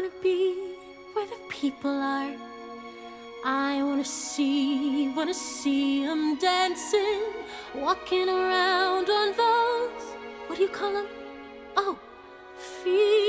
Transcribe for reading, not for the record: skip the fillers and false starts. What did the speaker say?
wanna be where the people are. I wanna see them dancing, walking around on those, what do you call them? Oh, feet.